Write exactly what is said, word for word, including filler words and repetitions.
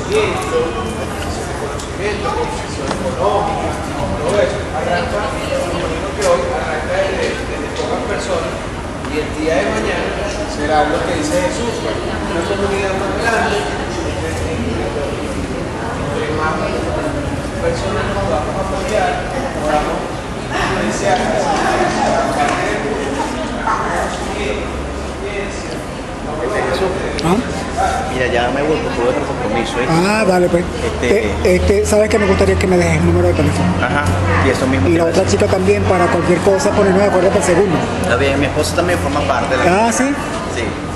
conocimiento, ejercicio de conocimiento, construcción económica, todo eso. Arranca, imagino que hoy arranca desde, desde pocas personas y el día de mañana será lo que dice Jesús, una comunidad más grande, entre más personas nos vamos a apoyar, podamos influenciar ¿Ah? Mira, ya me vuelvo, tuve otro compromiso. ¿eh? Ah, dale, pues. Este- Eh, este, ¿Sabes que me gustaría que me dejes el número de teléfono? Ajá, y eso mismo. Y te la iba a otra decir. chica también, para cualquier cosa, ponernos de acuerdo para el segundo. Está bien, mi esposa también forma parte de la Ah, sí. Sí.